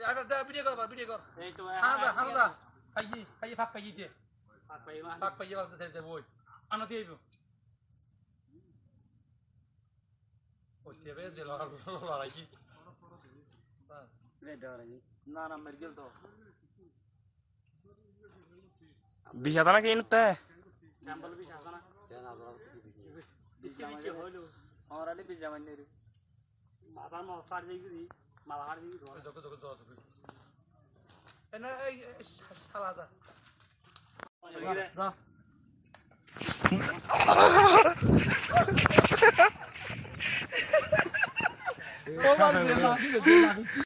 video কর video কর এই তো হামদা খাই ফাঁক পাই দিয়ে ফাঁক পাই বলতে বই আনো দিয়ে ওইভাবে যে লড়াই না না মেরগেল তো বিষাদ নাকি ইনতে স্যাম্পল বিষ আছে না বিষ হইলো আমার আলি বিষ জামাই নেই মাথা মা সার দিই মালা হার দিই ধর এনা এই সালাদা